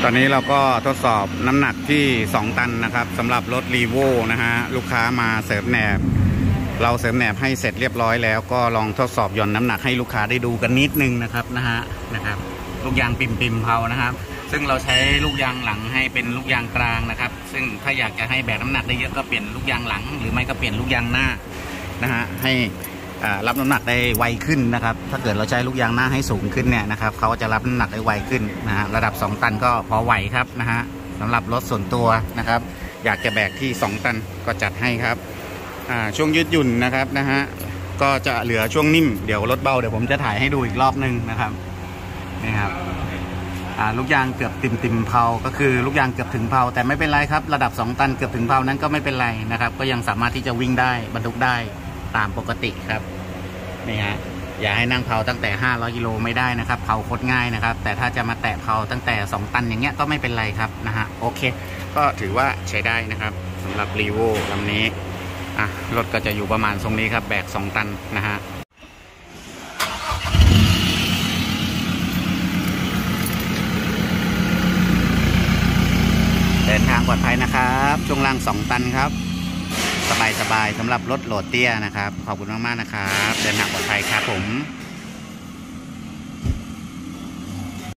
ตอนนี้เราก็ทดสอบน้ำหนักที่2ตันนะครับสำหรับรถรีโวนะฮะลูกค้ามาเสริมแหนบเราเสริมแหนบให้เสร็จเรียบร้อยแล้วก็ลองทดสอบหย่อนน้ำหนักให้ลูกค้าได้ดูกันนิดนึงนะครับนะครับลูกยางปิ่มเผานะครับซึ่งเราใช้ลูกยางหลังให้เป็นลูกยางกลางนะครับซึ่งถ้าอยากจะให้แบกน้ำหนักได้เยอะก็เปลี่ยนลูกยางหลังหรือไม่ก็เปลี่ยนลูกยางหน้านะฮะให้รับน้ำหนักได้ไวขึ้นนะครับถ้าเกิดเราใช้ลูกยางหน้าให้สูงขึ้นเนี่ยนะครับเขาจะรับน้ำหนักได้ไวขึ้นนะฮะระดับ2ตันก็พอไหวครับนะฮะสำหรับรถส่วนตัวนะครับอยากจะแบกที่2ตันก็จัดให้ครับช่วงยืดหยุ่นนะครับนะฮะก็จะเหลือช่วงนิ่มเดี๋ยวรถเบาเดี๋ยวผมจะถ่ายให้ดูอีกรอบนึงนะครับนี่ครับลูกยางเกือบติ่มเผาก็คือลูกยางเกือบถึงเผาแต่ไม่เป็นไรครับระดับ2ตันเกือบถึงเผานั้นก็ไม่เป็นไรนะครับก็ยังสามารถที่จะวิ่งได้บรรทุกได้ตามปกติครับนี่ฮะอย่าให้นั่งเผาตั้งแต่500กิโลไม่ได้นะครับเผาโคตรง่ายนะครับแต่ถ้าจะมาแตะเผาตั้งแต่2ตันอย่างเงี้ยก็ไม่เป็นไรครับนะฮะโอเคก็ถือว่าใช้ได้นะครับสำหรับรีโวลำนี้รถก็จะอยู่ประมาณตรงนี้ครับแบก2ตันนะฮะเดินทางปลอดภัยนะครับช่วงล่าง2ตันครับสบายสำหรับรถโหลดเตี้ยนะครับขอบคุณมากๆนะครับเดินทางปลอดภัยครับผม